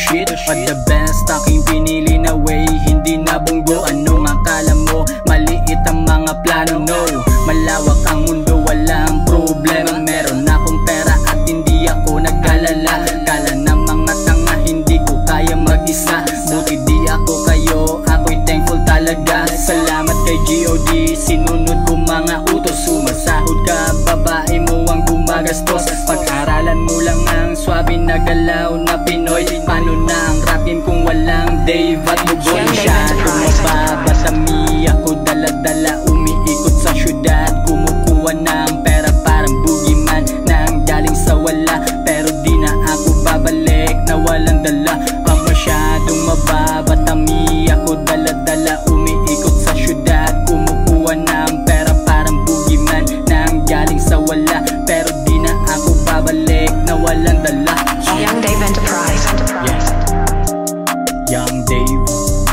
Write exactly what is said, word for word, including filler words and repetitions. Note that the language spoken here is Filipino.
shit at the best, aking pinili na way, hindi na bunggo. Anong akala mo, maliit ang mga plano? No, malawak ang mundo, walang problema. Meron akong pera at hindi ako nag-alala. Kala ng mga tanga, hindi ko kaya mag-isa. Buti di ako kayo, ako'y thankful talaga. Salamat kay G O D, sinunod ko mga utos. Sumasahod ka, babae mo ang gumagastos. Pag-aralan mo lang ang swabe na galaw na Pinoy. Paano na ang rapin kung walang Dave at Bugoy? Masyadong mababatami ako, dala-dala umiikot sa syudad. Kumukuha ng pera parang boogeyman na ang galing sa wala. Pero di na ako babalik na walang dala. Ang masyadong mababatami ako, dala-dala umiikot sa syudad. Kumukuha ng pera parang boogeyman na ang galing sa wala. Pero di na ako babalik na walang dala. Young Dave Enterprise. Yes. Young Dave.